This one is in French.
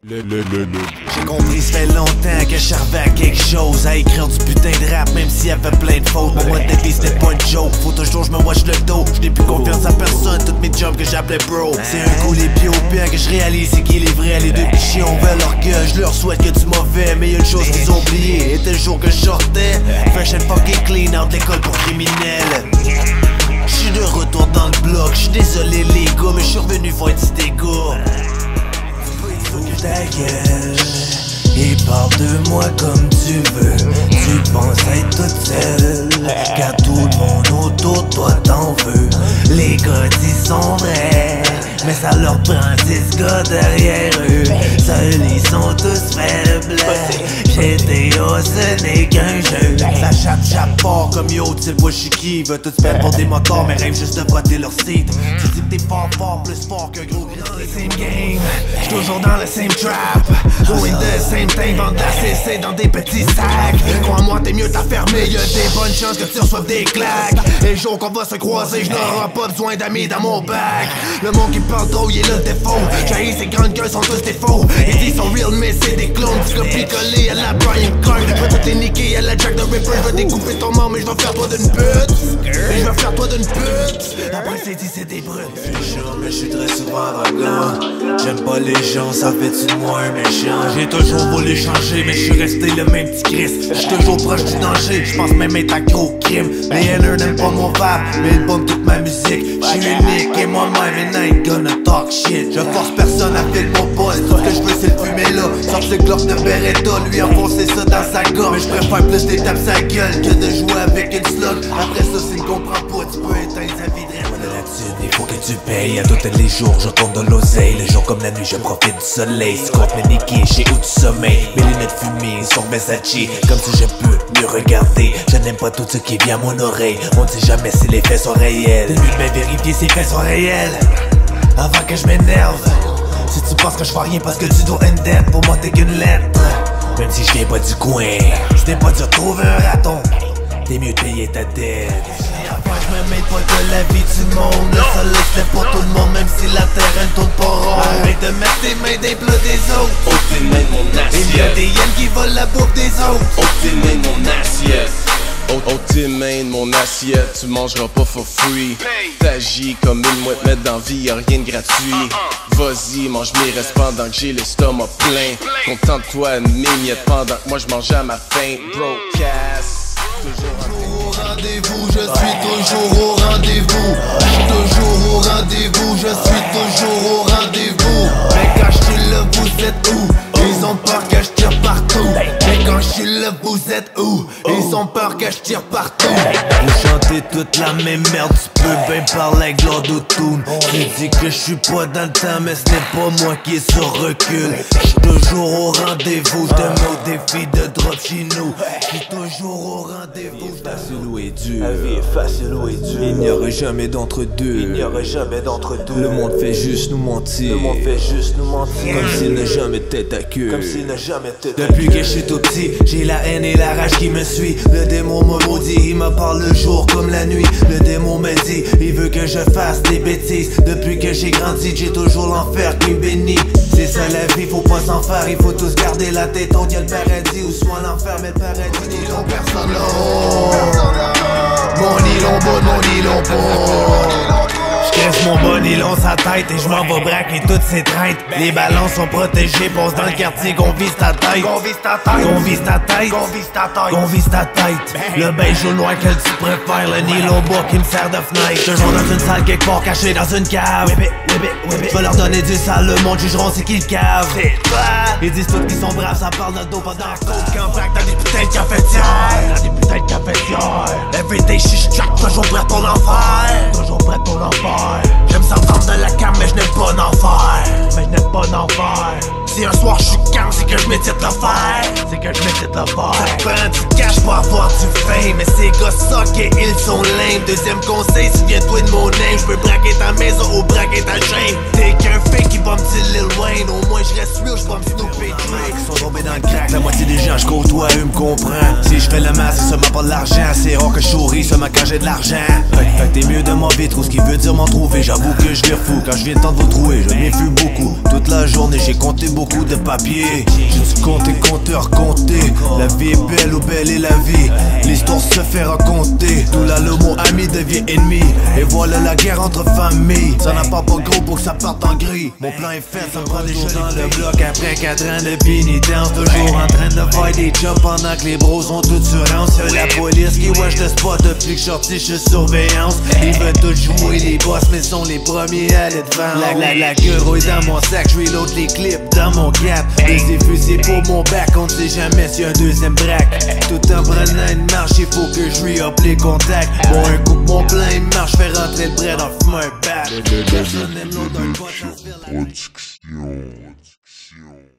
J'ai compris, ça fait longtemps que je servais à quelque chose, à écrire du putain de rap même s'il y avait plein de fautes. Mon mode de vie c'était pas une joke, faut toujours je me watch le dos. Je n'ai plus confiance à personne, toutes mes jobs que j'appelais bro. C'est un coup les pieds au pire que je réalise, c'est qu'il est vrai. Les deux pichés on veut leur gueule, je leur souhaite que du mauvais. Mais y'a une chose qu'ils ont oublié, était le jour que je sortais fresh and fucking clean out l'école pour criminels. J'suis de retour dans le bloc, j'suis désolé les gars, mais j'suis revenu voir un petit dégât. Ta gueule et parle de moi comme tu veux. Tu penses être toute seule, car tout le monde autour de toi t'en veut. Les gars ils sont vrais, mais ça leur prend 10 gars derrière eux. Seuls ils sont tous faibles. GTA ce n'est qu'un jeu. Ça chape fort comme yo, tu sais pas j'suis qui. Veut tout se faire pour des moteurs, mais rêve juste de voter leur site. Tu dis que t'es fort, plus fort qu'un gros gris. Same game, j'suis toujours dans le same trap. Doing the same thing, vendre la CC dans des petits sacs. Crois-moi t'es mieux t'as fermé, y'a des bonnes chances que tu reçoives des claques. Et le jour qu'on va se croiser, j'n'aurai pas besoin d'amis dans mon bac. Le monde qui parle trop, il est le défaut. J'haïs ces grandes gueules sont tous des faux. Ils disent sont real mais c'est des clones. Tu copie-coller à la Brian Clark. J'vais tout les niquer à la Jack the Ripper. J'vais découper ton mort mais j'vais faire toi d'une pute. J'vais faire toi d'une pute. Après c'est dit c'est des brutes. Mais j'suis très souvent dragon. J'aime pas les gens, ça fait de moi un méchant. J'ai toujours voulu changer mais j'suis resté le même petit Christ. J'suis toujours proche du danger, j'pense même être accro au crime. Les haineux n'aiment pas mon vibe, mais ils bombent toute ma musique. J'suis unique et moi-même and I ain't gonna talk shit. Je force personne à faire mon poste, tout ce que j'veux c'est le fumer là. Sorte le Glock de Beretta, lui enfoncer ça dans sa gorge. Mais j'préfère plus des tapes sa gueule que de jouer avec une slug. Après ça s'il ne comprend pas, tu peux éteindre sa vie de rêve. Il faut que tu payes à tous les jours, je compte de l'oseille. Les jours comme la nuit, je profite du soleil. Si compte me niquer, j'ai où du sommeil. Mes lunettes fumées sont Versace, comme si je peux mieux regarder. Je n'aime pas tout ce qui vient à mon oreille. On ne sait jamais si les faits sont réels. De nuit, de vérifier si les faits sont réels avant que je m'énerve. Si tu penses que je fais rien parce que tu dois une dette, pour moi t'es qu'une lettre. Même si je viens pas du coin, je t'ai pas dû retrouver un raton. T'es mieux de payer ta dette. Je me mêle pas de la vie du monde. Le soleil c'est pour tout le monde, même si la terre elle tourne pas rond. Arrête de mettre tes mains des plats des autres. Oh tes mains de mon assiette. Il y a des hyènes qui volent la bouffe des autres. Oh tes mains de mon assiette. Oh tes mains de mon assiette, tu mangeras pas for free. T'agis comme une mouette, mais dans vie y'a rien de gratuit. Vas-y, mange mes restes pendant que j'ai l'estomac plein. Contente-toi de mes miettes pendant que moi je mange à ma faim. Broadcast, toujours au rendez-vous, je suis toujours au rendez-vous. Je suis toujours au rendez-vous, je suis toujours au rendez-vous. Mais quand je suis là, vous êtes où? Ils ont peur que je tire partout. Mais quand je suis là, vous êtes où? Ils ont peur que je tire partout. Vous chantez toute la même merde, tu peux bien parler avec l'autotune. Je dis que je suis pas dans le temps, mais ce n'est pas moi qui est sur recul. Je suis toujours au rendez-vous, je donne au défi de drop chez nous. Je suis toujours au rendez-vous. Facile ou est dur. La vie est facile ou est dure. Il n'y aurait jamais d'entre-deux. Il n'y aurait jamais d'entre-deux. Le monde fait juste nous mentir. Le monde fait juste nous mentir. Comme s'il n'a jamais de tête à queue. Comme s'il n'a jamais de tête à queue. Depuis que je suis tout petit, j'ai la haine et la rage qui me suit. Le démon me maudit, il me parle le jour comme la nuit. Le démon me dit, il veut que je fasse des bêtises. Depuis que j'ai grandi, j'ai toujours l'enfer qui me bénit. C'est ça la vie, faut pas s'en faire. Il faut tous garder la tête haute. Y'a le paradis ou soit l'enfer, mais le paradis n'y l'ont personne là. Mon nylon bas, mon nylon bas. J'caisse mon bon nylon sa tête et j'm'en vais braquer toutes ces traites. Les ballons sont protégés, pense dans le quartier qu'on vise ta tête. Qu'on vise ta tête, qu'on vise ta tête, qu'on vise ta tête, qu'on vise ta tête. Le beige ou noir quel tu préfères, le nylon bas qui me sert de fenêtre. Toujours dans une salle quelque part caché dans une cave. Je vais leur donner du sale, le monde jugeront c'est qui le cave. Ils disent tous qu'ils sont braves, ça parle de dos pendant la côte. Qu'en vrac dans des putains de cafetières. Dans des putains de cafetières. Everyday shit, toujours prêt pour l'enfer. Toujours prêt pour l'enfer. J'aime s'entendre de la cam mais je n'aime pas d'enfer. Mais je n'aime pas d'enfer. Si un soir je suis calme, c'est que je m'étite le faire. C'est que je m'étite le faire. Ça prend du cash pour avoir du fame. Mais ces gars suck et ils sont lame. Deuxième conseil, souviens-toi de mon name. Je peux braquer ta maison ou braquer ta chaîne. T'es qu'un fake qui va me dire Lil Wayne. Au moins je reste real, je vais me snooper Drake. Ils sont tombés dans le crack, la moitié des gens quand je côtoie, eux me comprennent. Si je fais le mal, c'est seulement pas de l'argent. C'est rare que je souris seulement quand j'ai de l'argent. Fait que t'es mieux de m'envier trop, ce qui veut dire m'en trouver. J'avoue que je l'ai fou quand je viens de temps de vous trouver. Je m'y fus beaucoup, toute la journée j'ai compté beaucoup de papier. J'ai dû compter, compteur, compter. La vie est belle, ou belle est la vie. L'histoire se fait raconter. Tout là le mot ami devient ennemi. Et voilà la guerre entre familles. Ça n'a pas gros pour que ça parte en gris. Mon plan est fait, ça me prend des jeux dans le bloc. Après 4 ans de pénitence, toujours en train de faire des jobs pendant que les bros sont tous sur range. Y'a la police qui watch le spot depuis que je sorti, je suis surveillance. Ils veulent tous jouer les boss, mais sont les premiers à aller devant. La gueule est dans mon sac, je reload les clips dans mon gap. Des fusils pour mon back, on ne sait jamais s'il y a un deuxième braque. Tout en prenant une marche, il faut que je re-up les contacts. Bon, un coup mon plein il marche, fais rentrer le bread en fumant un bat. Personne n'aime l'autre d'un pot, ça se fait la... Production.